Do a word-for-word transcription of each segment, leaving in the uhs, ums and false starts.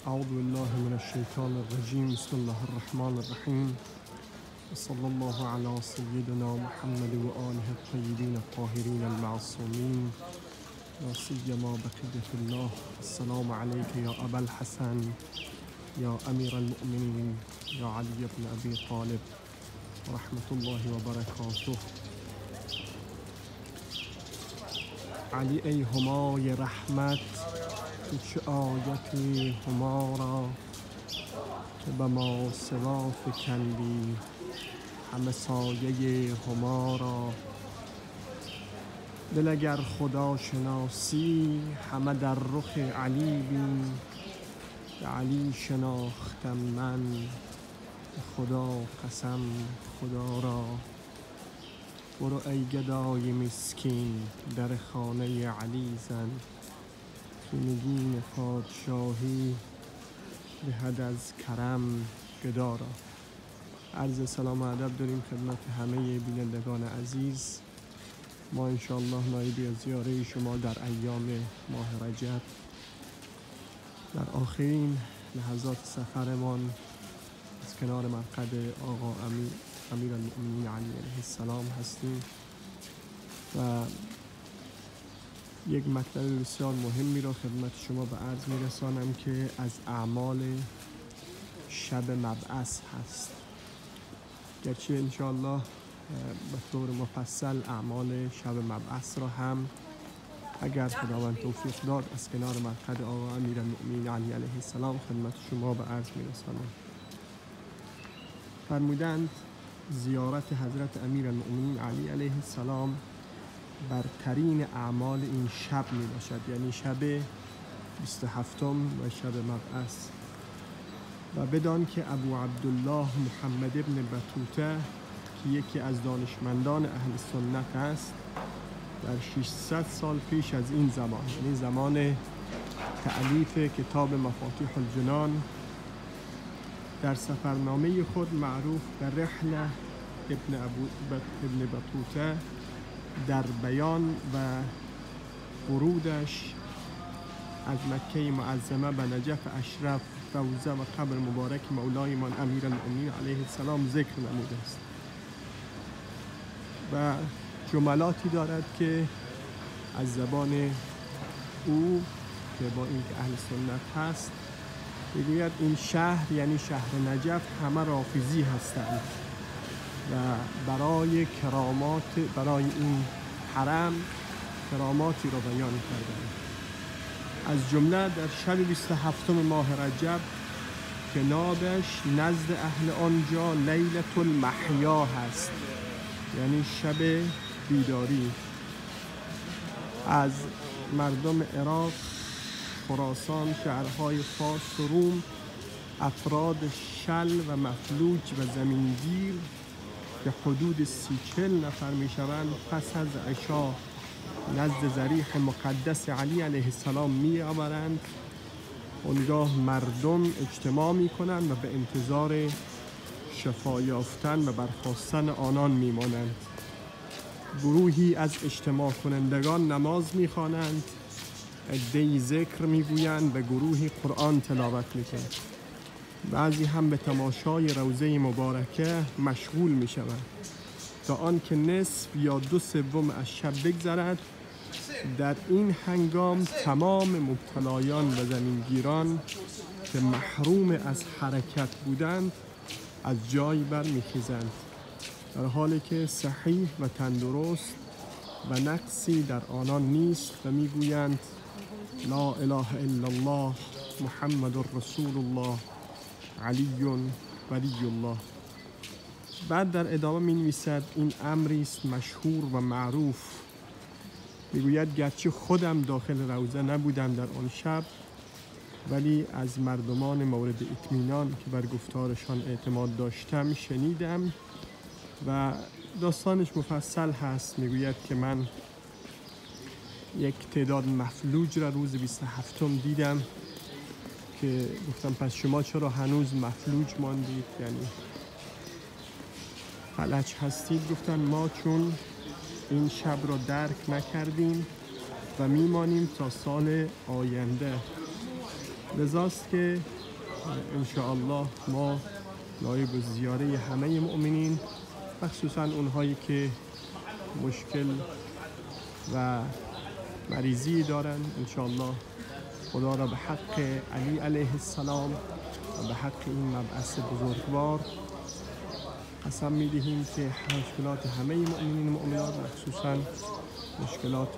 أعوذ بالله من الشيطان الرجيم. بسم الله الرحمن الرحيم. وصلى الله على سيدنا محمد وآله الطيبين الطاهرين المعصومين، لا سيما بقية الله. السلام عليك يا أبا الحسن، يا أمير المؤمنين، يا علي بن أبي طالب، ورحمة الله وبركاته. علی ای همای رحمت، تو چه آیتی هما را که به ما سوا فکندی همه سایه هما را. دل اگر خدا شناسی همه در رخ علی بین، به علی شناختم من به خدا قسم خدا را. برو ای گدای مسکین در خانه علی زن، که نگین پادشاهی بهد از کرم گدا را. عرض سلام و ادب داریم خدمت همه بینندگان عزیز. ما انشاءالله نایب از زیاره شما در ایام ماه رجب، در آخرین لحظات سفرمان از کنار مرقد آقا امیر امیر المؤمنین علی علیه السلام هستیم و یک مطلب بسیار مهمی را خدمت شما به عرض میرسانم که از اعمال شب مبعث هست. گرچه انشاءالله به طور مفصل اعمال شب مبعث را هم اگر خداوند توفیق داد از کنار مرقد آقا امیر المؤمنین علی علیه السلام خدمت شما به عرض میرسانم. فرمودند زیارت حضرت امیر المؤمنین علی علیه السلام برترین اعمال این شب می باشد، یعنی شب بیست و هفتم و شب مبعث. و بدان که ابو عبدالله محمد ابن بطوطه که یکی از دانشمندان اهل سنت است، در ششصد سال پیش از این زمان، یعنی زمان تألیف کتاب مفاتیح الجنان، در سفرنامه خود معروف به رحله ابن, ابو ابن بطوطه در بیان و ورودش از مکه معظمه به نجف اشرف، روضه و قبر مبارک مولایمان امیر المؤمنین علیه السلام ذکر نموده است و جملاتی دارد که از زبان او که با این که اهل سنت هست میگوید این شهر یعنی شهر نجف همه رافضی هستند و برای کرامات برای این حرم کراماتی را بیان کردند. از جمله در شب بیست و هفتم ماه رجب که نامش نزد اهل آنجا لیلة المحیا هست، یعنی شب بیداری، از مردم عراق، خراسان، شهرهای فارس و روم افراد شل و مفلوج و زمینگیر که حدود سی چل نفر می شوند پس از عشا نزد ضریح مقدس علی علیه السلام می آورند. اونگاه مردم اجتماع می کنند و به انتظار شفا یافتن و برخاستن آنان می مانند. گروهی از اجتماع کنندگان نماز می خوانند، عده‌ای ذکر می گویند و گروهی قرآن تلاوت می کنند. بعضی هم به تماشای روضه مبارکه مشغول می شوند تا آنکه نصف یا دو سوم از شب بگذرد. در این هنگام تمام مبتلایان و زمینگیران که محروم از حرکت بودند از جای بر می خیزند، در حالی که صحیح و تندرست و نقصی در آنان نیست و می گویند لا اله الا الله محمد رسول الله علی ولی الله. بعد در ادامه می نویسد این امری است مشهور و معروف. می گوید گرچه خودم داخل روضه نبودم در آن شب، ولی از مردمان مورد اطمینان که بر گفتارشان اعتماد داشتم شنیدم و داستانش مفصل هست. می گوید که من یک تعداد مفلوج را روز بیست و هفتم دیدم که گفتم پس شما چرا هنوز مفلوج ماندید، یعنی فلج هستید؟ گفتن ما چون این شب را درک نکردیم و میمانیم تا سال آینده. لذاست که انشاءالله ما لایق زیاره همه مؤمنین، مخصوصا اونهایی که مشکل و مریضی دارن. انشاءالله خدا را به حق علی علیه السلام و به حق این مبعث بزرگوار قسم می‌دهیم که مشکلات همه مؤمنین و مؤمنات، مخصوصا مشکلات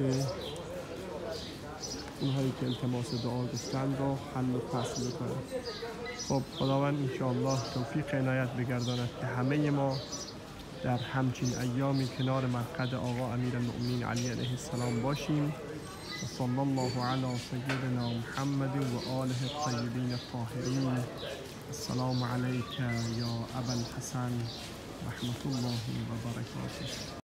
اونهایی که التماس دعا گفتند را حل و فصل بکنند. خب خداوند انشاءالله توفیق عنایت بگرداند که همه ما در همچین ایامی کنار مرقد آقا امیرالمؤمنین علی علیه السلام باشیم. و صلی الله علی سیدنا محمد و آله الطیبین الطاهرین. السلام علیک یا ابا الحسن رحمت الله و برکاته.